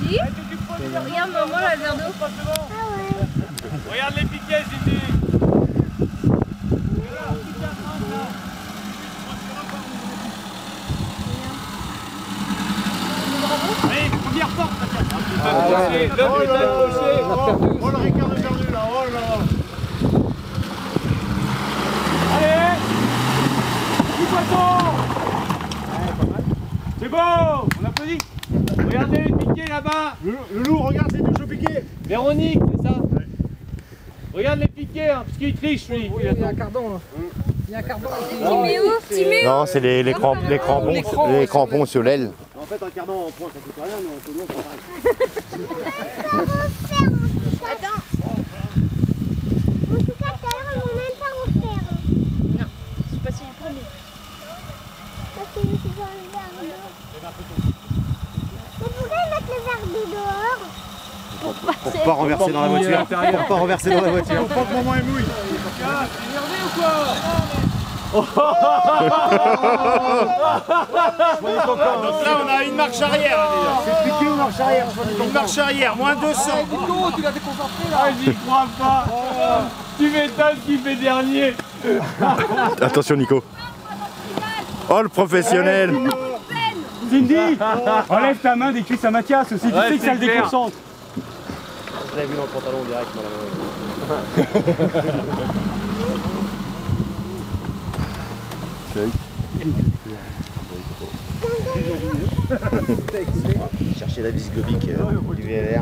Si. Regarde maman là, le verre d'eau. Ah ouais. Regarde les piquets, Cindy. Allez, première porte. Oh le Ricard de perdu là, oh là là. Allez, du poisson. C'est bon, on applaudit. Regardez les piquets là-bas. Le loup, regarde ces touches au piquet. Véronique, c'est ça. Regarde les piquets, hein, parce qu'il triche lui. Il y a un cardon là. Il y a un cardon. Timéo. Non, c'est les crampons sur l'aile. En fait, un cardan en point, ça coûte rien, mais en tonneau, c'est pareil. Attends. En tout cas, tout à l'heure, ils vont même pas refaire. Non, c'est pas si le premier. Parce que je suis dans le verre d'eau. Mais pourquoi ils mettent le verre d'eau dehors? Pour pas renverser dans la voiture. Pour pas renverser dans la voiture. Faut pas que maman est mouille. T'es énervé ou quoi? Donc là, on a une marche arrière. C'est piqué ou marche arrière? Donc marche arrière, moins 200. Nico, tu l'as déconcentré là. Ah, j'y crois pas. Tu m'étonnes qui fait dernier. Attention Nico. Oh le professionnel. Cindy, enlève ta main des cuisses à Mathias aussi, tu sais que ça le déconcentre. Je l'avais vu dans le pantalon direct, madame. Chercher la vis globique du VLR.